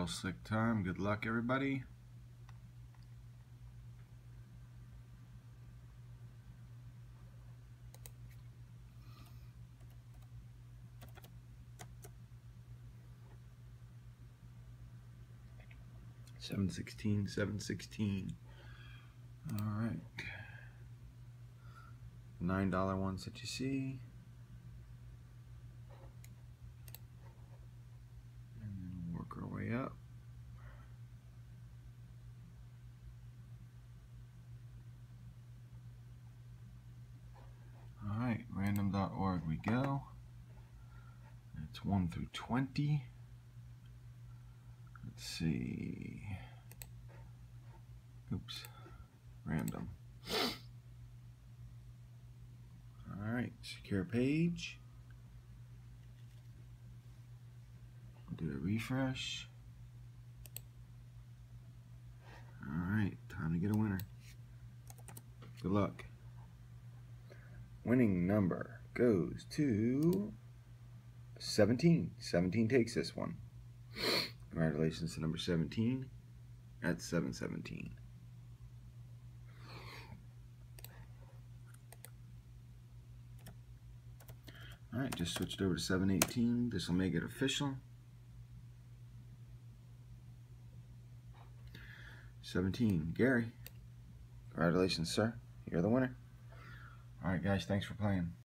real slick time. Good luck, everybody. $7.16, $7.16. All right. $9 ones that you see. And then work our way up. All right, random.org we go. It's 1 through 20. Let's see. Oops, random. All right, secure page. Do a refresh. All right, time to get a winner. Good luck. Winning number goes to 17. 17 takes this one. Congratulations to number 17 at 717. All right, just switched over to 718. This will make it official. 17, Gary. Congratulations, sir. You're the winner. All right, guys, thanks for playing.